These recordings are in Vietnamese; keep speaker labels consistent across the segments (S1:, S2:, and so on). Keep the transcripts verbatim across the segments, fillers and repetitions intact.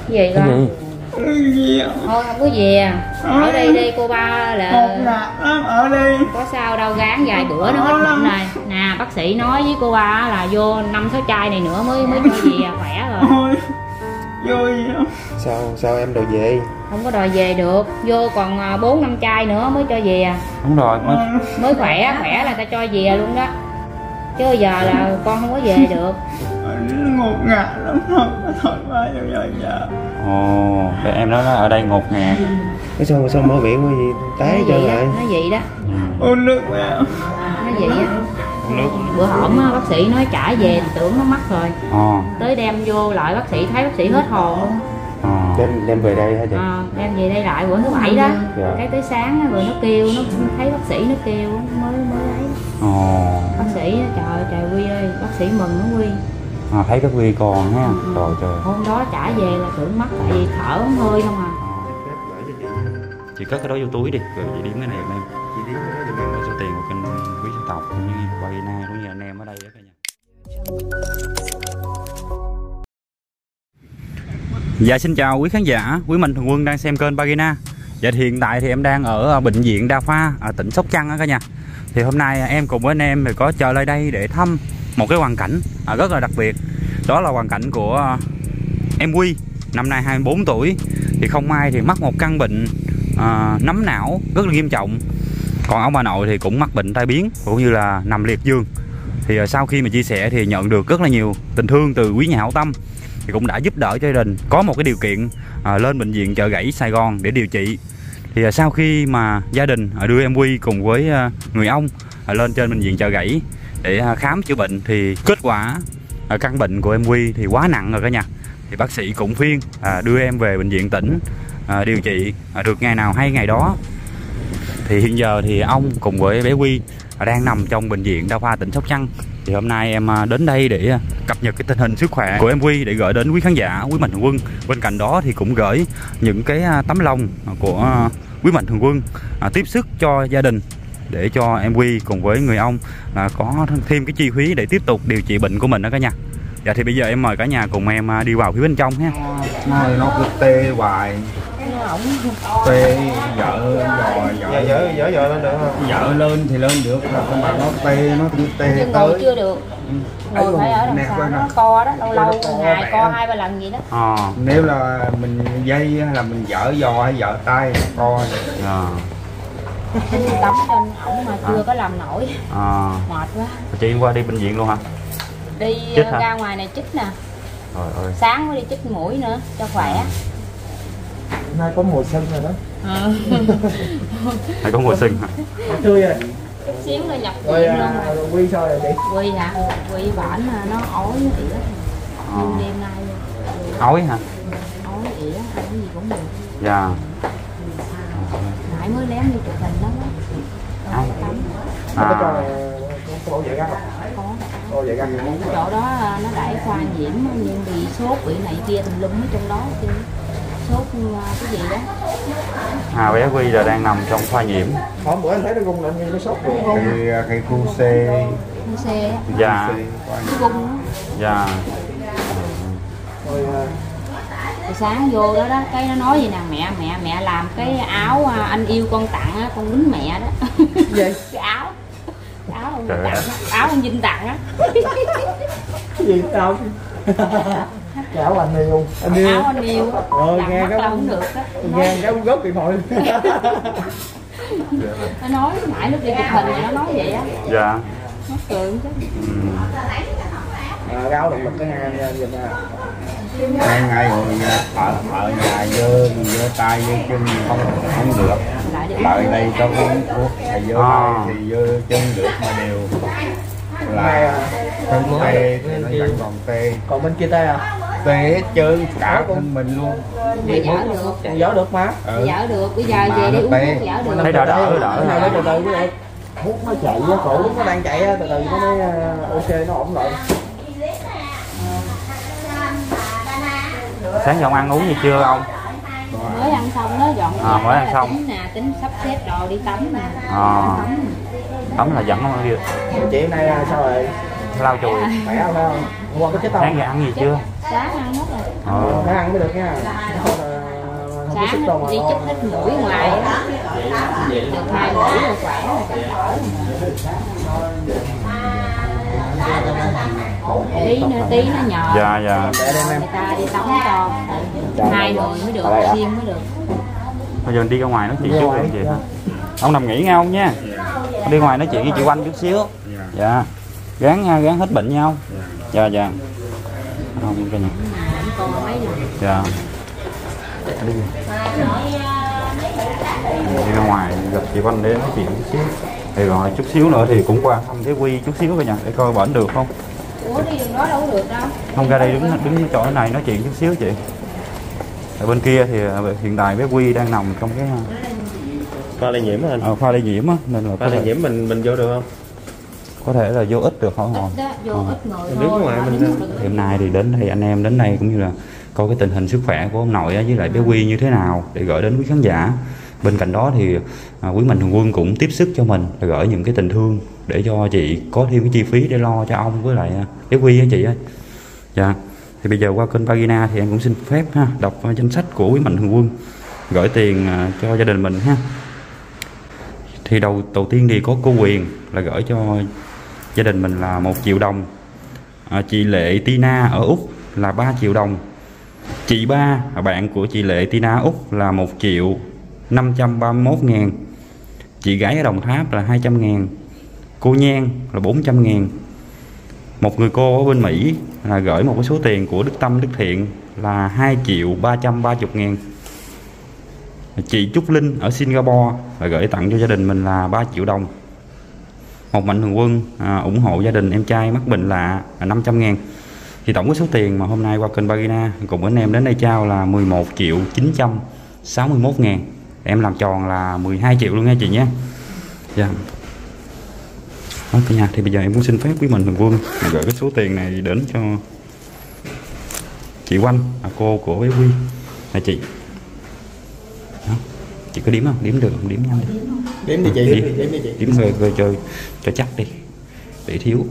S1: Gì con? Thôi không có gì à. Ở đây đi cô ba là
S2: ở đây
S1: có sao đâu, gán vài bữa nó hết bệnh này. Nè bác sĩ nói với cô ba là vô năm sáu chai này nữa mới mới cho về à, khỏe rồi.
S2: Vô gì không?
S3: Sao sao em đòi về?
S1: Không có đòi về được, vô còn bốn năm chai nữa mới cho về à.
S4: Đúng rồi, mới,
S1: mới khỏe, khỏe là ta cho về luôn đó. Chứ giờ là con không có về được.
S2: Ngột ngạt lắm, không thoải mái đâu giờ giờ.
S4: Ồ, để em nói ở đây ngột ngạt.
S3: Cái sao sao mở miệng quá gì tái cho lại.
S1: Nó vậy đó.
S2: Uống nước mẹ.
S1: Nó vậy á. Nước. Bữa hổm bác sĩ nói trả về thì tưởng nó mắc rồi.
S4: Ờ.
S1: Tới đem vô lại bác sĩ thấy bác sĩ hết hồn luôn.
S4: Ờ.
S3: Đem đem về đây hả chị?
S1: Ờ, đem về đây lại bữa thứ bảy đó.
S3: Dạ.
S1: Cái tới sáng đó, rồi nó kêu, nó thấy bác sĩ nó kêu mới mới ấy.
S4: Ồ.
S1: Bác sĩ trời trời Quy ơi, bác sĩ mừng nó Quy.
S4: À, thấy cái Quy còn ha. Ừ. Trời trời.
S1: Hôm đó trả về là tưởng mắc tại vì thở hơi không à.
S4: Chị cất cái đó vô túi đi, rồi chị điếm cái này giùm em. Chị điếm cái đó giùm em. Số tiền của kênh Quý Dân Tộc cũng như Bagina cũng như anh em ở đây đó cả nhà. Dạ xin chào quý khán giả, quý mạnh thường quân đang xem kênh Bagina. Dạ thì hiện tại thì em đang ở bệnh viện Đa Khoa ở tỉnh Sóc Trăng đó cả nhà. Thì hôm nay em cùng với anh em thì có chờ lại đây để thăm một cái hoàn cảnh rất là đặc biệt. Đó là hoàn cảnh của em Quy, năm nay hai mươi bốn tuổi. Thì không may thì mắc một căn bệnh à, nấm não rất là nghiêm trọng. Còn ông bà nội thì cũng mắc bệnh tai biến cũng như là nằm liệt giường. Thì à, sau khi mà chia sẻ thì nhận được rất là nhiều tình thương từ quý nhà hảo tâm, thì cũng đã giúp đỡ cho gia đình có một cái điều kiện à, lên bệnh viện Chợ Gãy Sài Gòn để điều trị. Thì à, sau khi mà gia đình à, đưa em Quy cùng với à, người ông à, lên trên bệnh viện Chợ Gãy để à, khám chữa bệnh, thì kết quả à, căn bệnh của em Quy thì quá nặng rồi cả nhà. Thì bác sĩ cũng khuyên à, đưa em về bệnh viện tỉnh à, điều trị à, được ngày nào hay ngày đó. Thì hiện giờ thì ông cùng với bé Quy à, đang nằm trong bệnh viện Đa Khoa tỉnh Sóc Trăng. Thì hôm nay em đến đây để cập nhật cái tình hình sức khỏe của em Quy để gửi đến quý khán giả, quý mạnh thường quân. Bên cạnh đó thì cũng gửi những cái tấm lòng của quý mạnh thường quân à, tiếp sức cho gia đình để cho em Quy cùng với người ông à, có thêm cái chi phí để tiếp tục điều trị bệnh của mình đó cả nhà. Dạ thì bây giờ em mời cả nhà cùng em đi vào phía bên trong ha.
S2: Nó nó cứ tê hoài. Tê vợ rồi vợ
S3: Vợ vợ vợ lên được không?
S2: Vợ lên thì lên được, còn mà nó tê nó cứ tê
S1: chứ
S2: tới.
S1: ngồi chưa được. Ngồi phải ở đằng sau nó co đó, lâu lâu ngày co hai ba lần gì đó.
S4: À.
S2: Nếu là mình dây hay là mình dở giò hay dở tay co.
S4: À.
S1: Tắm cho ổng mà chưa à. có làm nổi.
S4: À.
S1: Mệt quá.
S4: Chị qua đi bệnh viện luôn hả?
S1: Đi
S4: chích
S1: ra
S4: hả?
S1: ngoài này chích nè.
S4: Trời ơi.
S1: Sáng mới đi chích mũi nữa cho khỏe.
S3: Nay có mùa xuân rồi đó.
S1: Ừ.
S4: Hay có mùa xuân hả?
S3: Tươi rồi.
S1: Chút xíu nó nhập
S3: Rồi
S1: viện
S3: à,
S1: luôn.
S3: Quy sao rồi chị?
S1: Quy hả? Quy bản nó ói nó ỉa.
S4: À.
S1: Đêm nay luôn.
S4: Ói hả?
S1: Ói ỉa, ăn cái gì cũng được.
S4: Dạ.
S1: Nãy mới lém đi chụp hình đó.
S4: À.
S3: À. Có có bảo vệ găng không?
S1: Có.
S3: Bảo vệ găng.
S1: Chỗ đó nó đẩy khoa nhiễm nhưng bị sốt bị này kia tùm lum ở trong đó chứ. Sốt cái gì đó.
S4: À, bé Quy giờ đang nằm trong khoa nhiễm.
S3: Hôm bữa anh thấy nó rung lên như nó sốt được không?
S2: Cái cái cu C.
S1: Cu C á.
S4: Dạ.
S1: Cái cung á.
S4: Dạ.
S3: Rồi
S1: Rồi sáng vô đó đó, cái nó nói gì nè, mẹ mẹ mẹ làm cái áo anh yêu con tặng á, con lính mẹ đó.
S3: gì?
S1: Cái áo. Cái áo ông tặng á, áo ông Vinh tặng á.
S3: Cái gì sao? Cái áo anh yêu.
S1: Anh yêu. Áo anh yêu á.
S3: Rồi nghe cái
S1: không được á.
S3: Nghe cái gốc điện thoại.
S1: Nó nói mãi lúc đi chụp hình thì nó nói vậy á.
S4: Dạ.
S1: Nó cười chứ.
S4: Ừ.
S3: À, cái áo động lực cái hai anh nhìn nè.
S2: Hai ngày rồi ở ở nhà dơ dơ tay dơ chân không không được. Lại đây cho uống thuốc thầy dơ
S4: À.
S2: tay thì dơ chân được mà đều là thân tê thì nó vẫn còn tê.
S3: Còn bên kia tê à?
S2: Tê hết trơn cả thân mình luôn.
S1: Mày dở được.
S3: Dở được má.
S2: Ừ.
S1: Dở được, bây giờ về đi uống thuốc dở được.
S4: Thấy đỡ đỡ đỡ.
S3: Cái này nó từ từ cái này. Hút nó chạy á, cổ nó đang chạy á, từ từ nó mới ok nó ổn lại.
S4: Sáng giờ ông ăn uống gì chưa ông?
S1: Mới ăn xong đó, dọn
S4: À, mới ăn xong.
S1: Tính nè, tính sắp xếp đồ đi tắm nè.
S4: À. Tắm là dẫn ông đi.
S3: Chị hôm nay sao rồi?
S4: Lau chùi.
S3: Khỏe không? Hôm qua có chết không?
S4: Sáng giờ ăn gì chưa?
S1: Sáng ăn hết rồi.
S4: Ờ.
S3: Phải ăn mới được nha.
S1: Sáng đi chích hết mũi ngoài á. Được hai mũi rồi khỏe rồi chích thở. Tí nữa tí nó nhờ.
S4: Dạ dạ.
S1: Người ta đi tắm cho. Hai người mới được, riêng mới được.
S4: Bây giờ mình đi ra ngoài nói chuyện trước được chị hả? Ông nằm nghỉ nghe ông nha. Đi ngoài nói chuyện với chị Oanh chút xíu. Dạ. Gán nha, gán hết bệnh nhau. Dạ dạ. Không cái này. Dạ. Đi. Đi ra ngoài gặp chị Oanh để nói chuyện chút xíu. Thì rồi chút xíu nữa thì cũng qua thăm cái Quy chút xíu coi nha, để coi bển được không.
S1: Ủa đi đường đó đâu có được đâu.
S4: Không, ra đây đứng đứng chỗ này nói chuyện chút xíu chị. Ở bên kia thì hiện tại bé Quy đang nằm trong cái
S3: Khoa lây nhiễm anh.
S4: ờ, khoa lây nhiễm á, nên là
S3: Khoa lây nhiễm mình mình vô được không?
S4: có thể là vô ích được hỏi hòn.
S1: Vô ít người
S3: Đứng
S1: thôi.
S3: ngoài mình
S4: Hôm nay thì đến đây anh em đến đây cũng như là coi cái tình hình sức khỏe của ông nội với lại bé Quy như thế nào để gửi đến quý khán giả. Bên cạnh đó thì à, quý Mạnh Thường Quân cũng tiếp sức cho mình là gửi những cái tình thương để cho chị có thêm cái chi phí để lo cho ông với lại bé Quy á chị ơi. Dạ. Thì bây giờ qua kênh Pagina thì em cũng xin phép ha, đọc danh sách của quý Mạnh Thường Quân gửi tiền à, cho gia đình mình ha. Thì đầu đầu tiên thì có cô Quyền là gửi cho gia đình mình là một triệu đồng. À, chị Lệ Tina ở Úc là ba triệu đồng. Chị Ba, bạn của chị Lệ Tina ở Úc là một triệu năm trăm ba mươi mốt ngàn. Chị gái ở Đồng Tháp là hai trăm ngàn. Cô Nhan là bốn trăm ngàn. Một người cô ở bên Mỹ là gửi một cái số tiền của Đức Tâm Đức Thiện là hai triệu ba trăm ba mươi ngàn. Chị Trúc Linh ở Singapore là gửi tặng cho gia đình mình là ba triệu đồng. Một Mạnh Thường Quân à, ủng hộ gia đình em trai mắc bệnh lạ là năm trăm ngàn. Thì tổng cái số tiền mà hôm nay qua kênh Pagina cùng anh em đến đây trao là mười một triệu chín trăm sáu mươi mốt ngàn. Em làm tròn là mười hai triệu luôn nha chị nhé. Dạ. Đó, cả nhà, thì bây giờ em cũng xin phép quý Mạnh Thường Quân gửi cái số tiền này đến cho chị Oanh, à, cô của bé Quy là chị. Đó. Chị có đếm không? Đếm được không? Đếm nhanh đi.
S3: Đếm đi chị,
S4: Đếm,
S3: đếm đi chị.
S4: đếm rồi rồi cho cho chắc đi. Để thiếu.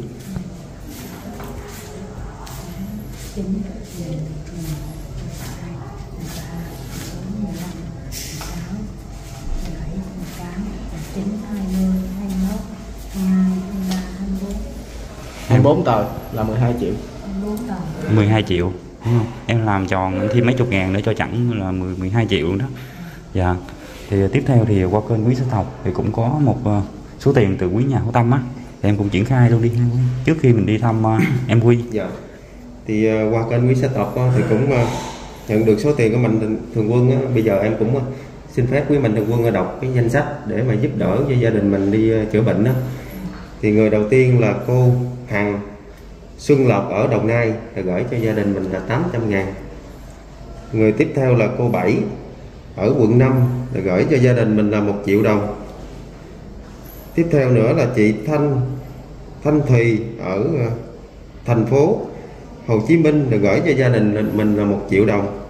S3: hai mươi bốn tờ là mười hai triệu.
S4: mười hai triệu. Đúng không? Em làm tròn thêm mấy chục ngàn nữa cho chẳng là mười, mười hai triệu luôn đó. Dạ. Thì tiếp theo thì qua kênh Quý Xã Tộc thì cũng có một uh, số tiền từ quý nhà hảo tâm á. Thì em cũng triển khai luôn đi trước khi mình đi thăm uh, em Quy.
S5: Dạ. Thì uh, qua kênh Quý Xã Tộc uh, thì cũng uh, nhận được số tiền của Mạnh Thường Quân uh, bây giờ em cũng uh, xin phép quý Mạnh Thường Quân uh, đọc cái danh sách để mà giúp đỡ cho gia đình mình đi uh, chữa bệnh đó. Thì người đầu tiên là cô Hằng Xuân Lộc ở Đồng Nai là gửi cho gia đình mình là tám trăm ngàn. Người tiếp theo là cô Bảy ở quận năm là gửi cho gia đình mình là một triệu đồng. Tiếp theo nữa là chị Thanh Thanh Thùy ở thành phố Hồ Chí Minh là gửi cho gia đình mình là một triệu đồng.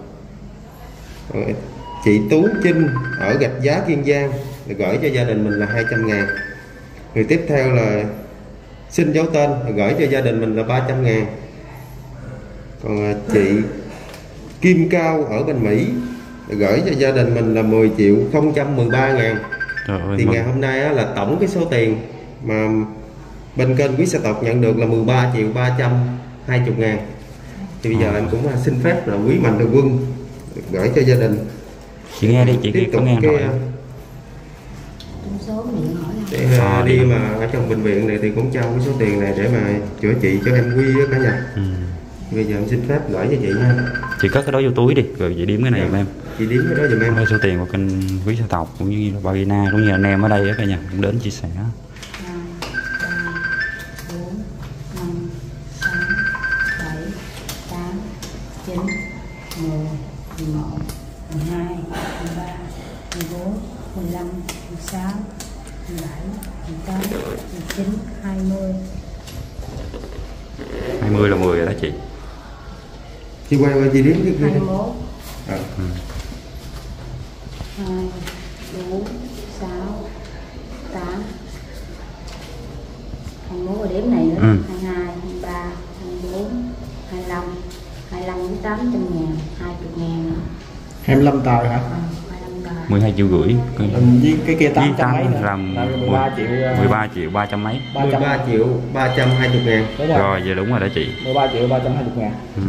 S5: Chị Tú Trinh ở Gạch Giá Kiên Giang là gửi cho gia đình mình là hai trăm ngàn. Người tiếp theo là xin dấu tên là gửi cho gia đình mình là ba trăm ngàn. Còn chị Kim Cao ở bên Mỹ là gửi cho gia đình mình là mười triệu không trăm mười ba ngàn.
S4: Trời ơi,
S5: thì
S4: mừng.
S5: ngày hôm nay á, là tổng cái số tiền mà bên kênh Quý Xã Tộc nhận được là mười ba triệu ba trăm hai mươi ngàn. Thì bây giờ em cũng xin phép là quý Mạnh Thường Quân gửi cho gia đình.
S4: Chị nghe đi, chị
S5: tiếp
S4: có
S5: tục
S4: nghe
S5: cái,
S4: hỏi.
S5: để
S4: À,
S5: đi
S4: đi.
S5: mà ở trong bệnh viện này thì cũng trao cái số tiền này để mà chữa trị cho em Quy á cả nhà.
S4: Ừ.
S5: Bây giờ em xin phép gửi cho chị nha.
S4: Chị cất cái đó vô túi đi, rồi chị đếm cái này giùm em.
S5: Chị đếm cái đó giùm em.
S4: Đây số tiền của kênh Quý Xã Tộc cũng như là Pagina cũng như anh em ở đây á cả nhà cũng đến chia sẻ. hai mươi là mười rồi đó chị.
S5: Chị quay qua chị đếm cái kia.
S1: hai mươi mốt.
S5: À.
S4: Ừ.
S1: hai, bốn, sáu, tám. hai mươi mốt rồi đếm này nữa.
S4: Ừ.
S1: hai mươi hai, hai mươi ba, hai mươi bốn, hai mươi lăm, hai mươi lăm với tám trăm ngàn, hai mươi ngàn.
S3: hai mươi lăm tờ hả?
S1: Ờ, hai mươi lăm tờ.
S4: mười hai triệu rưỡi.
S3: Ừ, với cái kia tám trăm mấy nữa.
S4: là
S3: mười ba triệu.
S4: mười ba triệu ba trăm mấy.
S3: ba
S5: mười
S3: trăm
S5: ba triệu ba trăm hai mươi ngàn.
S3: Đúng rồi.
S4: Rồi vậy đúng rồi đó chị.
S3: mười ba triệu ba trăm hai mươi ngàn.
S4: Ừ.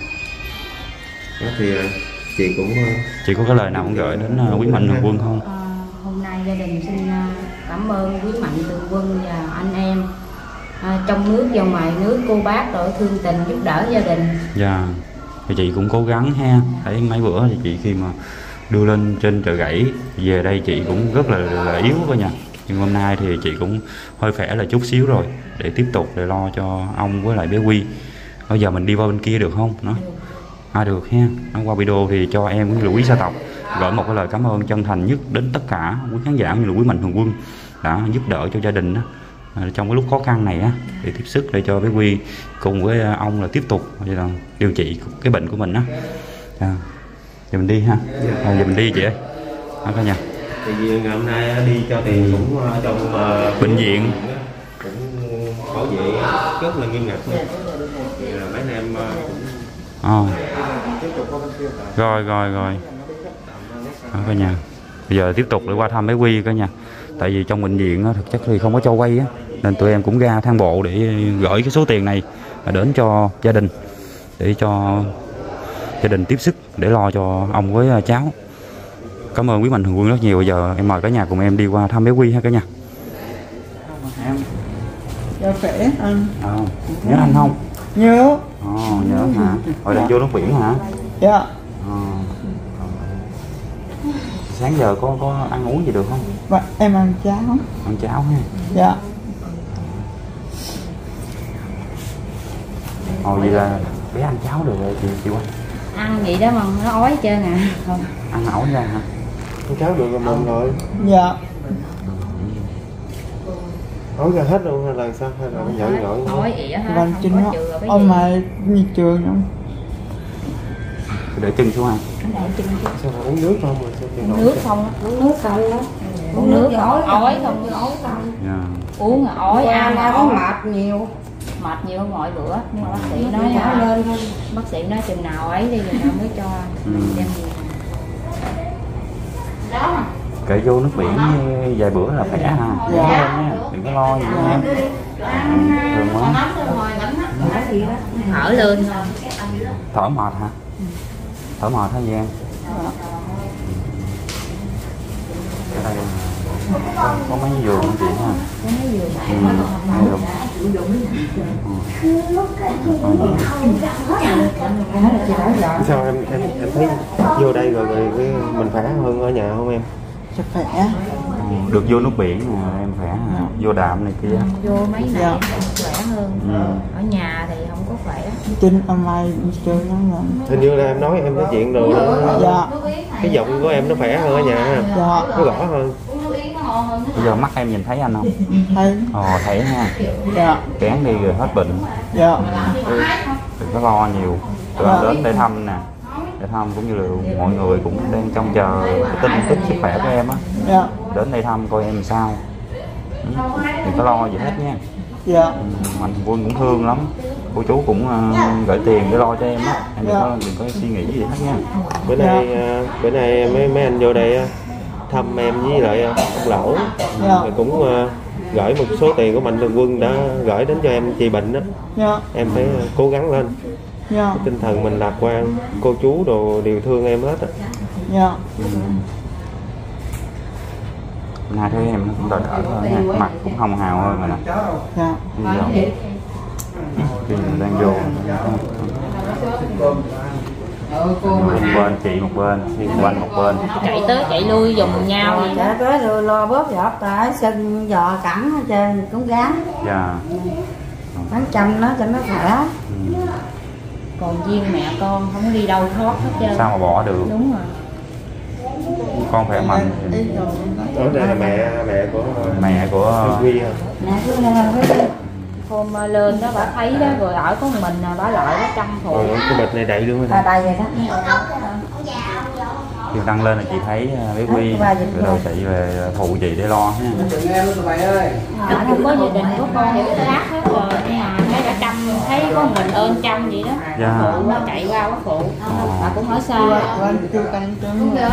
S5: Đó thì chị cũng
S4: Chị có cái lời nào muốn gửi đến uh, quý Mạnh Thường Quân không?
S1: Ờ, hôm nay gia đình xin uh, cảm ơn quý Mạnh Thường Quân và anh em uh, trong nước và ngoài nước, cô bác đội thương tình giúp đỡ gia đình.
S4: Dạ. Thì chị cũng cố gắng ha. Thấy mấy bữa thì chị khi mà đưa lên trên chợ gãy về đây chị cũng rất là, là yếu coi nha. Nhưng hôm nay thì chị cũng hơi khỏe là chút xíu rồi để tiếp tục để lo cho ông với lại bé Quy. Bây giờ mình đi qua bên kia được không? Nó à được ha. Nó qua video thì cho em cũng như là quý gia tộc gửi một cái lời cảm ơn chân thành nhất đến tất cả quý khán giả như là quý Mạnh Thường Quân đã giúp đỡ cho gia đình đó, trong cái lúc khó khăn này á, để tiếp sức để cho bé Quy cùng với ông là tiếp tục là điều trị cái bệnh của mình á. À, giờ mình đi ha. À, giờ mình đi chị ơi. Đó cả nhà.
S5: thì vì ngày hôm nay đi cho tiền cũng ở trong uh,
S4: bệnh viện
S5: cũng bảo vệ rất là nghiêm ngặt luôn. Thì là mấy anh em uh, cũng
S4: à. Rồi rồi rồi. Đó cả nhà. Bây giờ tiếp tục để qua thăm bé Quy cả nhà. Tại vì trong bệnh viện á, thực chất thì không có cho quay á, nên tụi em cũng ra thang bộ để gửi cái số tiền này đến cho gia đình, để cho gia đình tiếp sức để lo cho ông với cháu. Cảm ơn quý Mạnh Thường Quân rất nhiều. Bây giờ em mời cả nhà cùng em đi qua thăm bé Quy ha cả nhà. Em
S6: dạ khỏe anh.
S4: À, nhớ anh không?
S6: Nhớ.
S4: À, nhớ hả? Hồi đang vô nước biển hả?
S6: Dạ.
S4: À. Sáng giờ có có ăn uống gì được không?
S6: Và em ăn cháo.
S4: Ăn cháo ha.
S6: Dạ.
S4: Hồi vậy là bé ăn cháo được rồi chị chị Quanh.
S1: Ăn vậy đó mà nó ói hết trơn à. Không.
S4: Ăn ổi ra hả?
S5: con cháu được rồi mừng rồi.
S6: Dạ.
S5: Ổi ra hết luôn hay là sao, hay là nhẫn nhẫn
S1: Ói ỉa ha.
S6: Vâng chính nó.
S1: Ông
S6: Ông mà như trường không?
S4: Để chân xuống ăn.
S5: sao mà uống nước không rồi sao thì
S1: Uống nước không á, uống nước không đó. Uống nước ói ói không, ói không.
S4: Yeah.
S1: Uống là ói, ăn là
S6: có
S1: ói.
S6: mệt nhiều.
S1: Mệt nhiều hơn mọi bữa, nhưng mà bác sĩ nói là bác sĩ nói chừng nào ấy đi rồi mới cho
S4: Ừ.
S1: đem gì. Đó.
S4: Kể vô nước biển vài bữa là khỏe ha.
S6: Dạ.
S4: Đừng có lo gì nha. Thường quá.
S1: Thở lên thôi.
S4: Thở mệt hả? Thở mệt hả Giang? Ở đây có, có mấy giường không chị ha?
S1: Có mấy giường.
S4: Ừ, hay được.
S5: sao em em em thấy vô đây rồi, rồi cái mình khỏe hơn ở nhà không em?
S6: Chắc khỏe.
S4: Ừ, được vô nước biển mà em khỏe hả? Vô đạm này kia.
S1: Vô mấy này
S6: Dạ.
S1: khỏe hơn.
S4: Ừ.
S1: Ở nhà thì không có khỏe.
S6: Chính ông mai trường nó là.
S5: Hình như là em nói em nói chuyện rồi đó.
S6: Dạ.
S5: Cái giọng của em nó khỏe hơn ở nhà ha,
S6: Dạ.
S5: nó rõ hơn.
S4: Bây giờ mắt em nhìn thấy anh không?
S6: Thấy.
S4: Ồ thấy ha.
S6: Dạ.
S4: Kén đi rồi hết bệnh.
S6: Dạ.
S4: Đừng có lo nhiều. Tụi anh đến để thăm nè, để thăm cũng như là mọi người cũng đang trông chờ cái tin tức sức khỏe của em á.
S6: Dạ.
S4: Đến đây thăm coi em làm sao. Ừ. Đừng có lo gì hết nha.
S6: Dạ.
S4: Ừ, Mạnh Thường Quân cũng thương lắm. Cô chú cũng uh, gửi tiền để lo cho em á. Em đừng có đừng có suy nghĩ gì hết nha.
S5: Bữa nay uh, bữa nay mấy mấy anh vô đây uh, thăm em với lại uh, ông Lỗ,
S6: Dạ.
S5: rồi cũng uh, gửi một số tiền của Mạnh Thường Quân đã gửi đến cho em trị bệnh đó.
S6: Dạ.
S5: Em phải uh, cố gắng lên.
S6: Dạ.
S5: Cái tinh thần mình lạc quan, cô chú đồ đều thương em hết á.
S6: Dạ.
S4: Ừ. Nay thấy em cũng đỡ đỡ hơn nha. Mặt cũng hồng hào hơn rồi nè.
S6: Dạ.
S4: Bây giờ khi mình đang vô một bên chị một bên, đi quanh một bên.
S1: Chạy tới chạy lui dùng nhau vậy đó.
S6: Dạ tới rồi lo bóp giọt tại sưng giò cẳng hết trơn cũng gán.
S4: Dạ.
S6: Bán chăm nó cho nó khỏe.
S4: Ừ.
S1: Còn riêng mẹ con không đi đâu thoát hết trơn.
S4: Sao mà bỏ được?
S1: Đúng rồi.
S4: Con khỏe mạnh.
S5: Đó đây là mẹ mẹ của
S4: Mẹ của
S5: Quy hả?
S6: Nè cứ lên với
S1: Hôm lên đó bà thấy đó rồi ở có một mình là bà lại đó chăm phụ.
S5: Rồi cái bịch này đầy luôn
S6: là
S5: hả?
S6: đầy rồi đó.
S4: khi đăng lên là chị thấy bé Quy rồi đầu chị về phụ chị để lo ha.
S1: Không có gia đình có con thì lát hết rồi nhưng mà thấy đã chăm thấy thấy có một mình ơn chăm vậy đó.
S4: Dạ.
S1: Phụ nó chạy qua bác phụ. Bà cũng hỏi sao. Đúng chưa?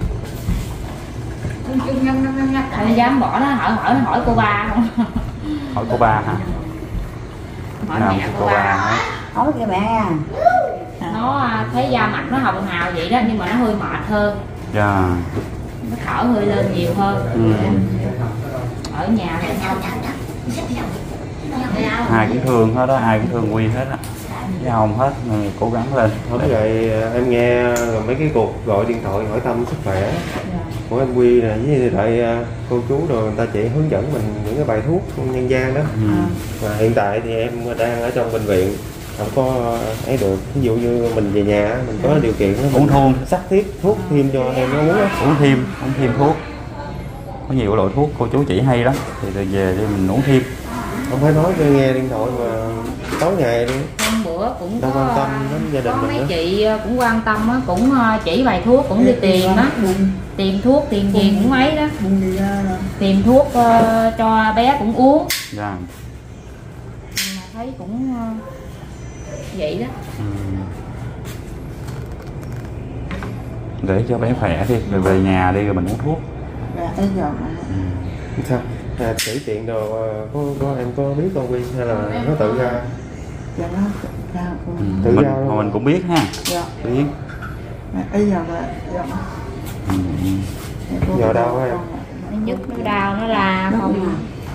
S1: Không dám bỏ nó, hỏi hỏi nó hỏi cô ba không?
S4: Hỏi cô ba hả?
S1: Hỏi
S4: Nào,
S1: mẹ
S4: cô
S1: cô
S4: ba
S1: ba.
S4: hả?
S6: Hỏi kìa mẹ à.
S1: Nó thấy da mặt nó hồng hào vậy đó, nhưng mà nó hơi mệt hơn.
S4: Dạ.
S1: Nó thở hơi lên nhiều hơn.
S4: Ừ.
S1: Ở nhà thì không.
S4: Ai cũng thương hết đó, ai cũng thương Quy hết á. Với Hồng hết, người cố gắng lên.
S5: Với lại em nghe mấy cái cuộc gọi điện thoại hỏi thăm sức khỏe của em Quy nè, với lại cô chú rồi người ta chỉ hướng dẫn mình những cái bài thuốc nhân gian đó.
S4: Ừ.
S5: Và hiện tại thì em đang ở trong bệnh viện, không có ấy được. Ví dụ như mình về nhà mình có điều kiện
S4: Uống thuốc.
S5: sắp tiếp thuốc thêm cho em nó uống á.
S4: Uống thêm, uống thêm thuốc. Có nhiều loại thuốc cô chú chỉ hay lắm, thì rồi về thì mình uống thêm.
S5: Không phải nói cho nghe điện thoại mà tối ngày luôn.
S1: Hôm bữa cũng
S5: Đâu
S1: có,
S5: quan tâm đến gia đình
S1: có
S5: mình
S1: mấy
S5: đó.
S1: chị cũng quan tâm á, cũng chỉ bài thuốc, cũng đi tìm á, tìm thuốc tìm gì cũng mấy đó, tìm thuốc uh, cho bé cũng uống.
S4: Dạ.
S1: Mà thấy cũng uh, vậy đó.
S4: Ừ. Để cho bé khỏe đi, rồi về nhà đi rồi mình uống thuốc.
S6: Bây giờ
S4: Ừ.
S5: Sao? À, chỉ chuyện đồ có, có em có biết con Quy hay là nó tự ra?
S6: dạ nó ra cô.
S4: Ừ.
S5: Tự
S4: Mình,
S5: giao luôn.
S4: mà mình cũng biết ha.
S6: Dạ.
S4: Biết.
S6: Bây giờ là dạ.
S4: Ừ.
S5: Giờ đâu á em?
S1: Nó nhức nó đau nó la không à.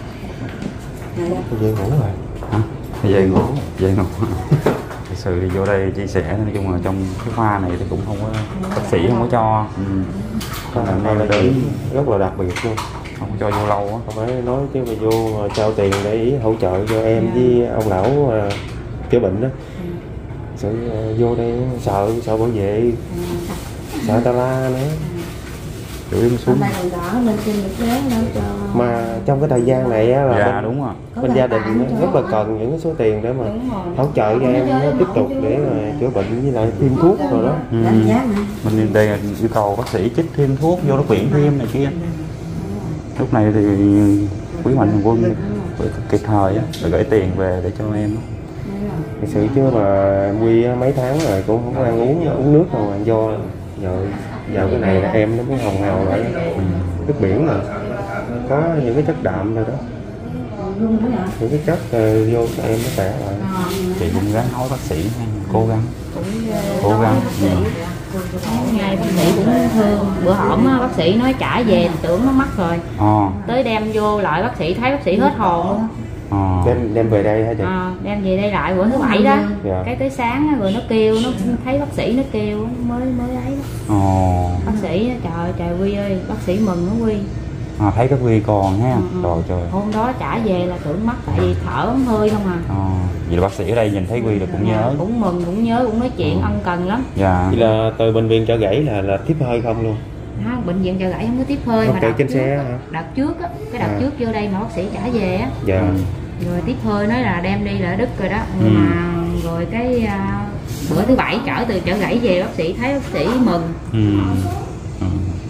S5: Về ngủ rồi.
S4: Hả? Về ngủ, về ngủ. Thật sự thì vô đây chia sẻ, nói chung là trong cái khoa này thì cũng không có, bác sĩ không có cho. Ừ.
S5: Con
S4: Nên
S5: này
S4: là
S5: là
S4: đơn
S5: rất là đặc biệt luôn.
S4: không cho vô lâu á.
S5: Không phải nói chứ mà vô mà trao tiền để ý hỗ trợ cho em với ông lão uh, chữa bệnh đó. Sự uh, vô đây sợ sợ bảo vệ, sợ ta la nữa.
S4: Chủ yếu xuống.
S6: Đây đồng đỏ lên trên được bé đâu cho.
S5: Mà trong cái thời gian này á, là
S4: Dạ
S5: bên,
S4: đúng rồi.
S5: bên gia đình á, rất là cần những cái số tiền để mà hỗ trợ cho em nó tiếp tục để mà chữa bệnh với lại thêm thuốc rồi đó.
S4: Ừ.
S6: Đánh giá mà.
S4: Mình đây là yêu cầu bác sĩ chích thêm thuốc vô nước biển thêm này kia. Lúc này thì quý mạnh thường quân kịp thời á, rồi gửi tiền về để cho em.
S5: Thật sự chứ mà Quy mấy tháng rồi cũng không có ăn uống uống nước đâu mà do giờ giờ cái này là em nó mới hồng hào lại.
S4: Ừ.
S5: Nước biển mà có những cái chất đạm rồi đó, những cái chất uh, vô cho em nó khỏe lại.
S4: Chị cũng gắng nói bác sĩ, cố gắng, cố gắng. Ừ.
S1: Ngày bác sĩ cũng thương. Bữa hổm á, bác sĩ nói trả về tưởng nó mắc rồi.
S4: Ờ.
S1: Tới đem vô lại bác sĩ thấy bác sĩ hết hồn luôn.
S4: Ờ.
S5: Đem đem về đây hả chị?
S1: À, đem về đây lại bữa thứ bảy đó.
S5: Dạ.
S1: Cái tới sáng á, rồi nó kêu, nó thấy bác sĩ nó kêu mới mới ấy đó.
S4: Ồ.
S1: Bác sĩ trời trời Quy ơi, bác sĩ mừng nó Quy.
S4: À, thấy các Quy còn ha.
S1: Ừ, ừ.
S4: Trời trời.
S1: Hôm đó trả về là tưởng mắc tại vì thở hơi không à.
S4: Ờ. Vậy là bác sĩ ở đây nhìn thấy Quy là cũng nhớ.
S1: Cũng mừng cũng nhớ cũng nói chuyện ân cần lắm.
S4: Dạ.
S5: Vậy là từ bệnh viện Chợ Gãy là là tiếp hơi không luôn?
S1: À, bệnh viện Chợ Gãy không có tiếp hơi.
S5: Không
S1: Mà
S5: kể
S1: đợt
S5: trên
S1: trước,
S5: xe hả?
S1: đợt trước á, cái đợt
S5: À.
S1: trước vô đây mà bác sĩ trả về á,
S5: Dạ.
S4: Ừ.
S1: rồi tiếp hơi nói là đem đi là đứt rồi đó. Nhưng
S4: Ừ.
S1: mà rồi cái à, bữa thứ bảy chở từ Chợ Gãy về bác sĩ thấy bác sĩ mừng.
S4: Ừ. Ừ.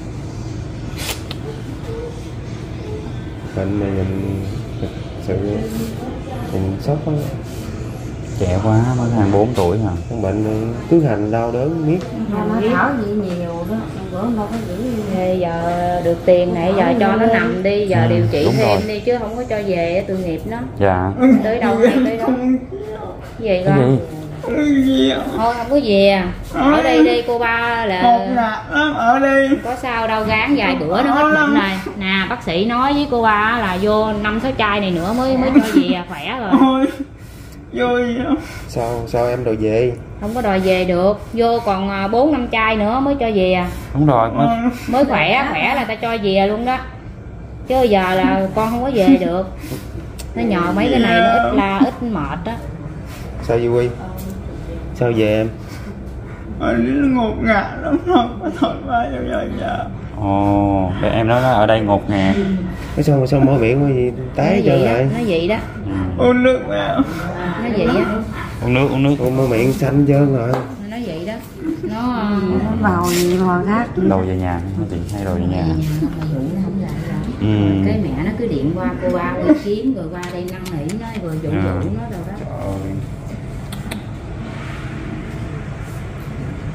S5: Bệnh này mình thực sự mình sốc á.
S4: Trẻ quá, mới hai mươi bốn tuổi hả?
S5: Căn bệnh này cứ hành đau đớn miết.
S6: Nó thở gì nhiều đó. Bữa hôm đâu có giữ gì.
S1: Bây giờ được tiền này giờ cho nó nằm đi, giờ
S4: Ừ,
S1: điều trị
S4: đúng
S1: thêm
S4: rồi.
S1: đi chứ không có cho về tội nghiệp nó.
S4: Dạ.
S1: Tới đâu hay tới đó. Cái gì
S4: Cái
S1: con?
S4: gì?
S1: Thôi không có về. Ở đây đi cô ba là
S6: Ở đây.
S1: có sao đâu, gán vài bữa nó hết bệnh này. Nè bác sĩ nói với cô ba là vô năm sáu chai này nữa mới mới cho về khỏe rồi.
S6: Vui.
S5: Sao sao em đòi về?
S1: Không có đòi về được, vô còn bốn năm chai nữa mới cho về.
S4: Đúng rồi. Mới...
S1: Mới khỏe, khỏe là ta cho về luôn đó. Chứ giờ là con không có về được. Nó nhờ mấy cái này nó ít la ít mệt đó.
S5: Sao vậy Quy? Sao về em?
S6: Ở đây nó ngột ngạt lắm, không có thoải mái đâu giờ giờ.
S4: Ồ, để em nói ở đây ngột ngạt.
S5: Cái sao mà sao mở miệng có gì tái
S1: Nó
S5: cho
S1: vậy á,
S5: lại?
S1: nó vậy đó.
S4: Ừ.
S6: Uống nước mẹ.
S1: Nó vậy á.
S4: Uống nước, uống nước.
S5: Con mở miệng xanh trơn rồi.
S1: Nó vậy đó. Nó
S6: Nó vào gì vào khác.
S4: Đầu về nhà, chị hay đầu về nhà. Ừ.
S1: cái mẹ nó cứ điện qua cô ba đi kiếm rồi qua đây năn nỉ nó rồi dụ
S4: À.
S1: dụ nó rồi đó.
S4: Trời ơi.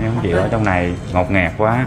S4: Em không chịu ở trong này ngột ngạt quá.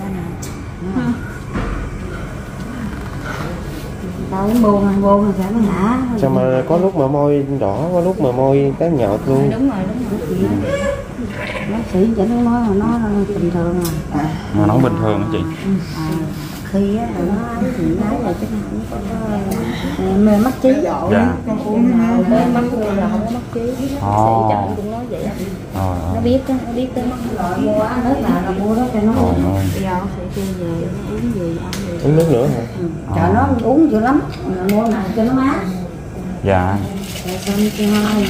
S6: Tao cũng buồn, ăn buồn rồi phải nó ngã.
S5: Sao mà có lúc mà môi đỏ, có lúc mà môi tán nhợt luôn.
S1: Đúng rồi, đúng rồi.
S6: Bác sĩ cho nó nói là nó bình thường rồi.
S4: Mà nói bình thường hả chị?
S6: À, khi á là nó ấy thì nói là chứ không có mê mắc trí.
S4: Dạ.
S1: Mê mắc người là không có mắc trí.
S4: Ồ.
S1: Bác sĩ chọn cũng nói vậy.
S4: Rồi,
S1: Nó biết đó, nó biết tới mắc
S6: Rồi mua ăn nước là là mua đó cho nó.
S4: Trời ơi.
S6: Bây giờ bác sĩ kêu về nó uống gì ăn gì.
S5: Uống nước nữa hả?
S6: Ừ. Trời nó uống dữ lắm, mua này cho nó mát.
S4: Dạ.
S6: Rồi xong cho hai.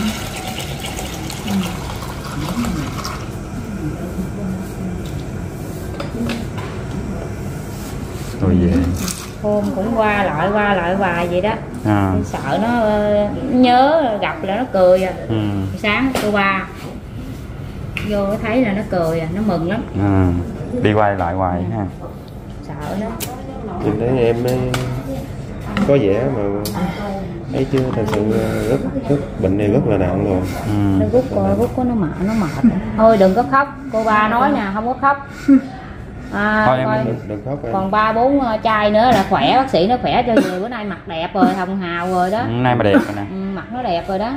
S4: Rồi về.
S1: hôm cũng qua lại qua lại hoài vậy đó.
S4: À.
S1: Sợ nó uh, nhớ gặp là nó cười à.
S4: Ừ.
S1: Sáng tôi qua vô nó thấy là nó cười à, nó mừng lắm.
S4: À. Đi quay lại hoài ha.
S1: Sợ đó.
S5: Thì đấy em mới có vẻ mà thấy chưa, thật sự rất rất bệnh này rất là nặng rồi.
S4: Ừ.
S1: Nó rút coi rút có nó mệt nó mệt. Thôi đừng có khóc, cô ba nói nè, không có khóc. À,
S4: Thôi em
S1: coi,
S5: Đừng, đừng khóc em.
S1: còn ba bốn chai nữa là khỏe, bác sĩ nó khỏe cho về, bữa nay mặt đẹp rồi, hồng hào rồi đó.
S4: Hôm nay mà đẹp rồi nè.
S1: Ừ, mặt nó đẹp rồi đó.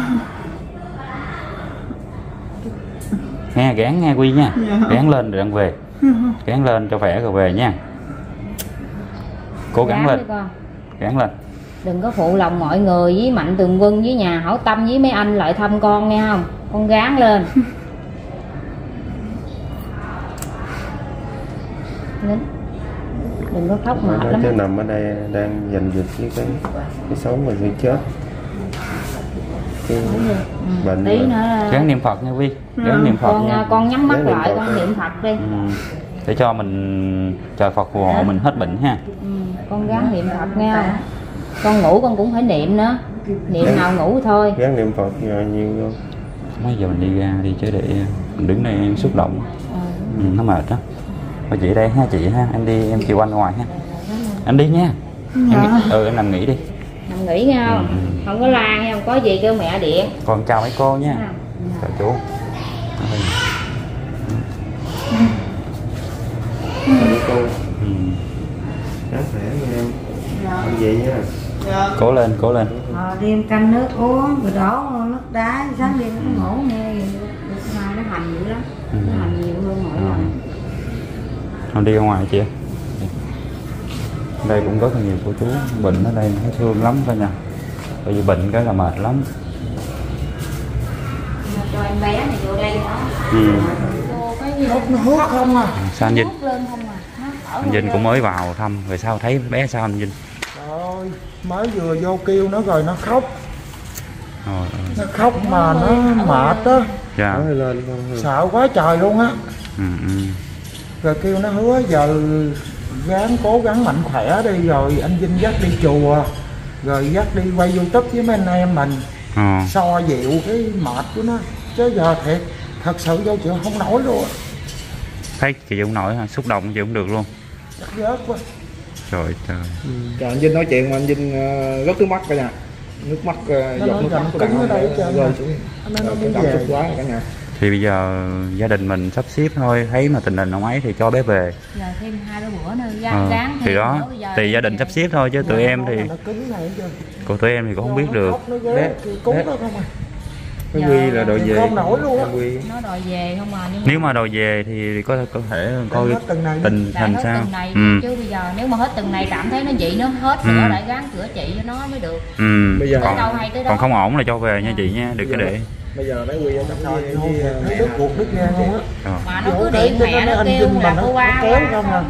S4: Nghe gán nghe Quy nha. Gán lên rồi đang về. Gán lên cho khỏe rồi về nha. Cố gắng lên.
S1: Đi con.
S4: Gán lên.
S1: Đừng có phụ lòng mọi người với Mạnh Tường Quân với nhà hảo tâm với mấy anh lại thăm con nghe không, con gán lên. Đừng có khóc mệt lắm.
S5: Chứ nằm ở đây đang giành giật với cái cái sống mà bị chết. Cái bệnh
S1: Tí
S5: mà.
S1: nữa là
S4: Gán niệm Phật nha Quy. Gán niệm Phật
S1: con
S4: nha.
S1: con nhắm mắt
S5: Gán niệm
S1: lại
S5: Phật
S1: con
S5: đi.
S1: niệm Phật đi.
S4: Ừ. Để cho mình trời Phật phù hộ mình hết bệnh ha.
S1: Ừ, con gắng niệm Phật nghe không? Con ngủ con cũng phải niệm nữa. Niệm nào ngủ thôi.
S5: Gán niệm Phật rồi nhiều không?
S4: Bây giờ mình đi ra đi chứ để mình đứng đây em xúc động. Ừ, nó mệt đó. Thôi chị đây ha chị ha, em đi em chịu anh ngoài ha. Anh đi nha. Em đi, ừ em nằm nghỉ đi.
S1: Nằm nghỉ nghe không?
S4: Ừ.
S1: Không có la nghe không? Có gì kêu mẹ điện.
S4: Con chào mấy cô nha.
S1: À.
S4: Chào chú.
S5: Đi cô.
S4: Ừ.
S5: Khá khỏe nha em. Em vậy nha.
S4: Cố lên, cố lên.
S6: Ờ, đêm canh nước uống, rồi đổ nước đá, sáng đêm nó ngủ nghe, được hai nó hành dữ lắm,
S4: Ừ.
S6: nó hành nhiều hơn mọi lần.
S4: Không đi ra ngoài chị. Đây cũng rất là nhiều cô chú bệnh ở đây thấy thương lắm thôi nha. Bởi vì bệnh cái là mệt lắm.
S1: Cho em bé này vô đây nữa.
S4: Ừ.
S1: Vô cái
S3: Hút nó hút không à.
S4: Sao anh Vinh?
S1: hút lên không à. Nó thở
S4: Anh Vinh
S1: lên.
S4: cũng mới vào thăm rồi sao thấy bé sao anh Vinh?
S3: Trời ơi, mới vừa vô kêu nó rồi nó khóc.
S4: Rồi,
S3: Nó khóc mà nó mệt á.
S4: dạ.
S5: Nói lên không?
S3: Sợ quá trời luôn á.
S4: Ừ, ừ.
S3: Rồi kêu nó hứa giờ gắng cố gắng mạnh khỏe đi, rồi anh Vinh dắt đi chùa, rồi dắt đi quay YouTube với mấy anh em mình,
S4: Ờ.
S3: so dịu cái mệt của nó. Chứ giờ thiệt thật sự vô chịu không nổi luôn.
S4: Thấy chị không nổi hả? Xúc động chị không được luôn.
S3: Chắc rớt quá.
S4: Trời trời.
S7: Trời, anh Vinh nói chuyện mà anh Vinh uh, rớt nước mắt cả nhà, nước mắt uh,
S3: Nó
S7: giọt
S3: nói
S7: nước mắt
S3: cạnh
S7: của
S3: cứng ở
S7: bạn
S3: đây hết trơn
S7: rơi
S3: à.
S7: xuống.
S3: Nó nói
S7: Cái
S3: muốn
S7: cảm
S3: về.
S7: xúc quá cả nhà.
S4: Thì bây giờ gia đình mình sắp xếp thôi, thấy mà tình hình ông ấy thì cho bé về.
S1: Giờ thêm hai ba bữa nữa
S4: Ờ,
S1: gắng gắng
S4: thì
S1: thêm
S4: đó,
S1: nữa, bây giờ
S4: thì gia đình sắp xếp thôi chứ tụi em thì
S3: Nó cứng này chứ.
S4: của tụi em thì cũng không biết được.
S3: Nó ghé,
S7: Bé-
S3: cúng
S7: bé-
S3: đó không à.
S7: Cái
S1: Giờ-
S7: Quy là đòi về.
S3: Không nổi luôn á.
S7: Em Quy
S1: nó đòi về không mà, nhưng
S4: Nếu mà đòi về thì có có thể coi
S3: hết tuần này đi.
S4: tình
S1: lại
S4: hình
S1: hết
S4: sao.
S1: tuần này
S4: Ừ.
S1: chứ bây giờ nếu mà hết tuần này cảm thấy nó vậy nó hết
S4: Ừ.
S1: nữa lại gắng chữa trị cho nó mới được.
S4: Ừ.
S7: Bây giờ-
S1: Tới đâu
S4: Còn,
S1: hay tới đó.
S4: còn không ổn là cho về nha chị nha, đừng có để.
S7: bây giờ bé Quy ở trong
S3: Trời
S7: với,
S3: ơi,
S7: với,
S3: nó
S7: mẹ
S3: đứt ruột đứt gan luôn á.
S4: Rồi.
S1: Mà nó
S3: Vô
S1: cứ
S3: để
S1: điện
S3: cho
S1: mẹ
S3: nó
S1: nó
S3: anh
S1: kêu
S3: Vinh mà
S1: là
S3: nó
S1: cô qua
S3: kéo
S1: qua
S3: không à.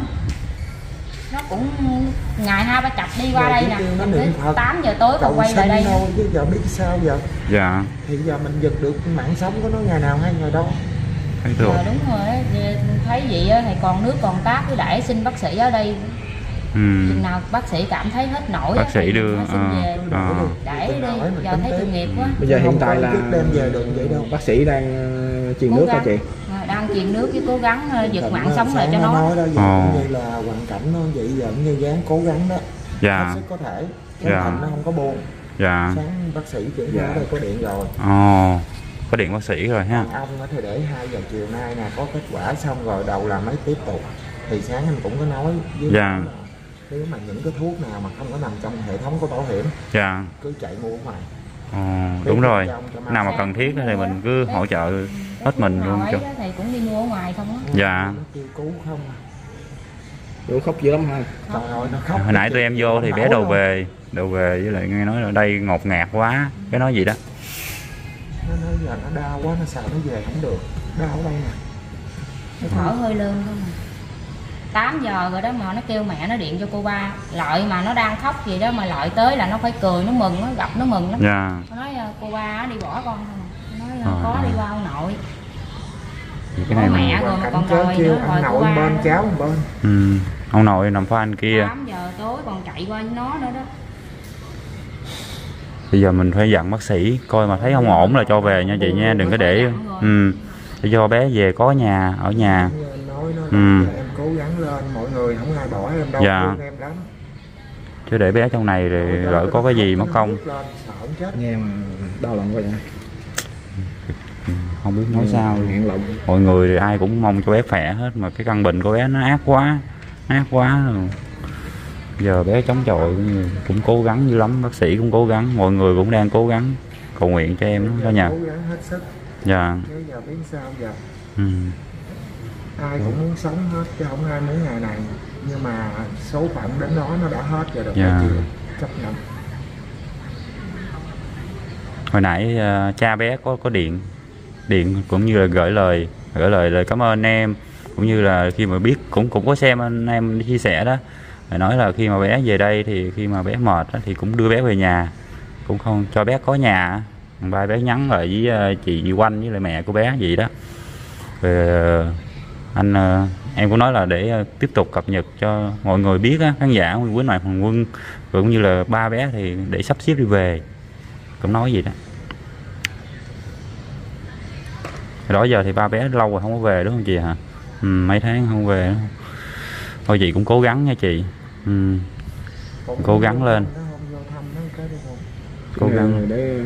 S1: nó cũng ngày hai ba chập đi qua
S3: Giờ
S1: đây
S3: chỉ
S1: nè,
S3: kêu nó
S1: tới
S3: niệm Phật.
S1: tám giờ tối còn
S3: Cầu
S1: quay lại
S3: sanh
S1: đây.
S3: thôi chứ giờ biết sao giờ.
S4: Dạ.
S3: Thì giờ mình giật được mạng sống của nó ngày nào hay ngày đó.
S4: Thấy được.
S1: Ờ, đúng rồi á, về thấy vậy á, thì còn nước còn tát cứ để xin bác sĩ ở đây,
S4: Ừ.
S1: chừng nào bác sĩ cảm thấy hết nổi
S4: Bác
S1: á,
S4: sĩ
S1: thì
S4: đưa,
S1: nó xin
S4: ờ,
S1: về.
S4: ờ.
S1: Để đi, giờ thấy tội nghiệp quá.
S7: bây giờ hiện
S3: Không
S7: tại
S3: có
S7: là
S3: biết đem về được vậy đâu.
S7: bác sĩ đang uh, truyền nước hả chị?
S1: Ờ, đang truyền nước với cố gắng ờ, giật
S3: Cảnh
S1: mạng sống lại
S3: sáng
S1: cho nó.
S3: nói đó, giờ
S4: Ồ.
S3: cũng như là hoàn cảnh nó vậy, giờ cũng như dáng cố gắng đó.
S4: Dạ.
S3: Hết sức có thể. Cái
S4: Dạ.
S3: thành nó không có buồn.
S4: Dạ.
S3: Sáng bác sĩ chuyển
S7: Dạ.
S3: ra đây có điện rồi.
S4: Ồ. có điện bác sĩ rồi ha.
S3: Ông thì để hai giờ chiều nay nè có kết quả xong rồi đầu là mới tiếp tục. Thì sáng anh cũng có nói với
S4: dạ.
S3: nếu mà những cái thuốc nào mà không có nằm trong hệ thống của bảo hiểm
S4: dạ.
S3: cứ chạy mua ở ngoài.
S4: Ờ, đúng rồi, nào mà cần thiết thì mình cứ hỗ trợ hết mình luôn cho.
S1: Thầy cũng đi mua ở ngoài không á.
S4: Dạ.
S3: Kêu cứu không à.
S7: Đủ khóc dữ lắm ha.
S3: Trời ơi, nó khóc.
S4: Hồi nãy tụi em vô thì bé đầu về, đầu về với lại nghe nói là đây ngột ngạt quá, cái nói gì đó.
S3: Nó nói giờ nó đau quá, nó sợ nó về không được. Đau ở đây nè.
S1: Nó thở hơi lên không à. tám giờ rồi đó mà nó kêu mẹ nó điện cho cô ba. Lợi mà nó đang khóc gì đó mà Lợi tới là nó phải cười, nó mừng, nó gặp nó mừng lắm.
S4: Dạ.
S1: Nó nói cô ba đi bỏ con không. Nó nói
S4: Ờ,
S1: có
S4: à.
S1: đi qua ông nội.
S4: Cái này
S1: mẹ
S4: mình...
S1: rồi mà còn
S3: cháu
S1: đòi
S3: kêu
S1: nữa,
S3: anh
S1: đòi cô
S3: nội
S1: ba
S3: bên
S1: nữa.
S3: cháu bên.
S4: Ừ. Ông nội nằm pha anh kia.
S1: tám giờ tối còn chạy qua với nó nữa đó.
S4: Bây giờ mình phải dặn bác sĩ coi mà thấy không ổn là cho về nha chị nha, đừng có để ừ, để cho bé về có nhà ở nhà.
S3: Nói nó
S4: Ừ.
S3: em cố gắng lên, mọi người không ai bỏ em đâu,
S4: Dạ.
S3: thương em lắm.
S4: Chứ để bé trong này rồi lỡ có cái gì mất công.
S7: Nghe mà đau lòng quá vậy.
S4: Không biết nói sao luôn.
S7: Ngạn lòng.
S4: Mọi người thì ai cũng mong cho bé khỏe hết mà cái căn bệnh của bé nó ác quá, ác quá rồi. Giờ bé chống chọi cũng cố gắng dữ lắm, bác sĩ cũng cố gắng, mọi người cũng đang cố gắng cầu nguyện cho em đó nha.
S3: Cố gắng hết sức.
S4: Dạ.
S3: Chứ giờ biết sao giờ.
S4: Ừ.
S3: Ai cũng muốn sống hết chứ không ai muốn ngày này. Nhưng mà số phận đến đó nó đã hết rồi, được
S4: Dạ.
S3: chịu chấp nhận.
S4: Hồi nãy uh, cha bé có có điện điện cũng như là gửi lời gửi lời lời cảm ơn em, cũng như là khi mà biết cũng cũng có xem anh em chia sẻ đó, phải nói là khi mà bé về đây thì khi mà bé mệt đó, thì cũng đưa bé về nhà, cũng không cho bé có nhà. Ba bé nhắn lại với uh, chị Quanh với lại mẹ của bé gì đó về uh, anh uh, em cũng nói là để uh, tiếp tục cập nhật cho mọi người biết á, khán giả quý mại Hồng Quân cũng như là ba bé thì để sắp xếp đi về, cũng nói gì đó. Đó giờ thì ba bé lâu rồi không có về đúng không chị hả? Ừ, mấy tháng không về đó. Thôi chị cũng cố gắng nha chị. Ừ. Cố gắng lên. Cố gắng.
S7: Để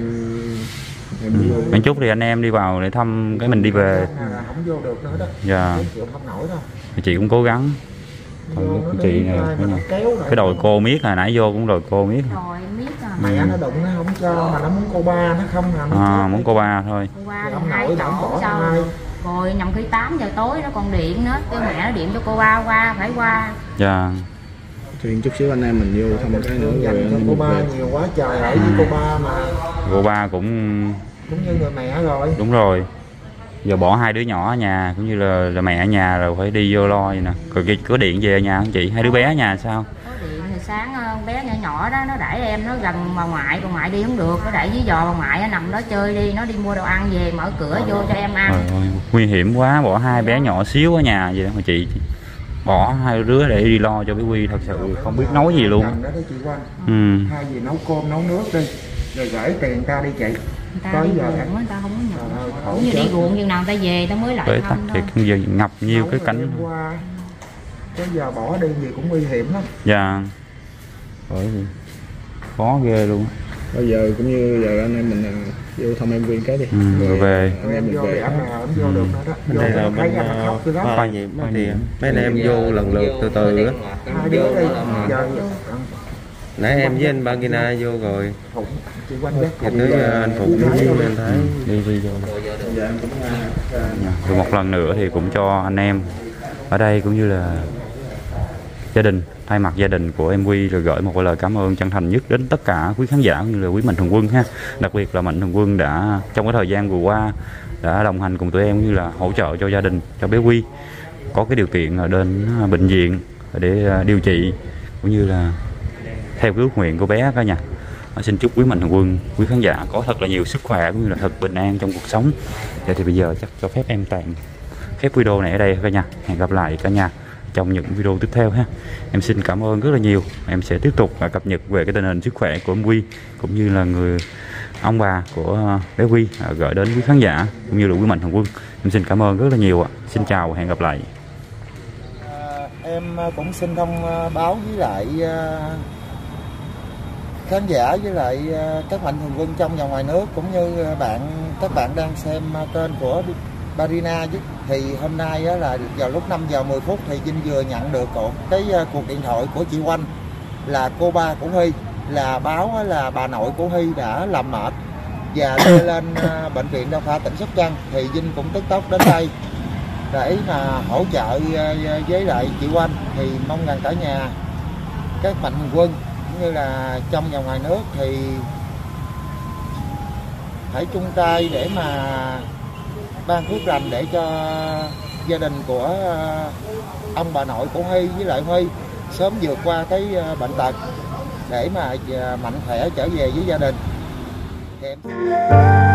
S4: Mấy chút thì anh em đi vào để thăm cái mình đi về.
S3: Không vô được nữa đó.
S4: Dạ.
S3: Không nổi đâu.
S4: Chị cũng cố gắng. Thôi, chị này, cái đòi cô miết hồi nãy vô cũng đòi cô miết.
S1: Rồi miết à.
S3: Mẹ nó đụng nó không cho mà nó muốn cô ba nó không à, nó
S4: À, muốn cô ba thôi.
S1: Cô ba
S3: ông
S1: hai
S3: nội
S1: tổ
S3: bỏ
S1: sau.
S3: ai.
S1: Rồi nhầm khi tám giờ tối nó còn điện nữa, kêu mẹ nó điện cho cô ba qua, phải qua.
S4: Dạ.
S7: Thì chút xíu anh em mình vô thăm cái nữa rồi
S3: cho cô ba nhiều quá trời ở với cô ba mà.
S4: Cô ba cũng
S3: Cũng như người mẹ rồi.
S4: đúng rồi. Giờ bỏ hai đứa nhỏ ở nhà cũng như là, là mẹ ở nhà rồi phải đi vô lo vậy nè. Rồi kia có điện về nhà không chị? Hai đứa bé ở nhà sao?
S1: Có điện thì sáng con bé nhỏ nhỏ đó nó đẩy em nó gần bà ngoại, bà ngoại đi không được, nó đẩy với giò bà ngoại nó nằm đó chơi đi, nó đi mua đồ ăn về mở cửa vô cho em ăn.
S4: Trời ơi, nguy hiểm quá, bỏ hai bé nhỏ xíu ở nhà vậy đó mà chị. Bỏ hai đứa để đi lo cho bé Quy, thật sự không biết nói gì luôn.
S3: Đó chị Quanh.
S4: Ừ.
S3: Hai gì nấu cơm nấu nước đi, rồi gửi tiền ta đi chị.
S1: Người ta
S3: Tới
S1: đi
S3: giờ
S1: ruộng
S3: em-
S1: người ta không có nhận.
S3: Trời ơi, khổ
S1: Cũng như
S3: chết.
S1: đi ruộng chừng nào người ta về ta mới lại
S4: Tới tắt
S1: thăm
S4: thiệt
S1: thôi.
S4: giờ ngập nhiều
S3: Nấu
S4: cái
S3: rồi
S4: cảnh.
S3: đem qua. Tới giờ bỏ đi gì cũng nguy hiểm lắm.
S4: Dạ. Bởi vì khó ghê luôn.
S7: bây giờ cũng như giờ anh em mình à, vô thăm em Quyên cái đi.
S4: Ừ, rồi về.
S7: Anh em
S3: Em
S7: mình
S3: vô thì
S7: về.
S3: anh nào em vô được nữa đó. Vô
S5: Đây là
S3: thì thấy
S5: bên
S3: anh nó khóc dữ lắm.
S5: khoa nhiễm á, thì mấy anh em vô lần lượt từ từ á.
S3: Hai đứa đi. Giờ
S5: Nãy em với anh Bagina vô rồi,
S3: Phụng, chị Quanh dắt
S5: thì
S3: Phụng
S5: tới
S3: về.
S5: anh Phụng với anh Thái.
S4: Đi đi vô.
S7: Dạ em cũng à,
S4: Rồi một lần nữa thì cũng cho anh em ở đây cũng như là gia đình, thay mặt gia đình của em Quy rồi gửi một lời cảm ơn chân thành nhất đến tất cả quý khán giả cũng như là quý mạnh thường quân ha. Đặc biệt là mạnh thường quân đã trong cái thời gian vừa qua đã đồng hành cùng tụi em cũng như là hỗ trợ cho gia đình, cho bé Quy có cái điều kiện đến bệnh viện để điều trị cũng như là theo cái ước nguyện của bé cả nhà. Xin chúc quý mạnh thường quân, quý khán giả có thật là nhiều sức khỏe cũng như là thật bình an trong cuộc sống. Vậy thì bây giờ chắc cho phép em tạm khép video này ở đây cả nhà. Hẹn gặp lại cả nhà trong những video tiếp theo ha. Em xin cảm ơn rất là nhiều. Em sẽ tiếp tục cập nhật về cái tình hình sức khỏe của em Quy cũng như là người ông bà của bé Quy gửi đến quý khán giả cũng như là quý mạnh thường quân. Em xin cảm ơn rất là nhiều ạ. Xin chào và hẹn gặp lại.
S3: À, em cũng xin thông báo với lại khán giả với lại các mạnh thường quân trong và ngoài nước, cũng như bạn các bạn đang xem kênh của Barina, thì hôm nay là vào lúc năm giờ mười phút thì Vinh vừa nhận được cái cuộc điện thoại của chị Oanh, là cô ba của Huy, là báo là bà nội của Huy đã làm mệt và đưa lên bệnh viện đa khoa tỉnh Sóc Trăng. Thì Vinh cũng tức tốc đến đây để mà hỗ trợ với lại chị Oanh. Thì mong rằng cả nhà, các mạnh thường quân cũng như là trong và ngoài nước thì hãy chung tay để mà ban phước lành để cho gia đình của ông bà nội của Huy với lại Huy sớm vượt qua cái bệnh tật để mà mạnh khỏe trở về với gia đình. Thì em...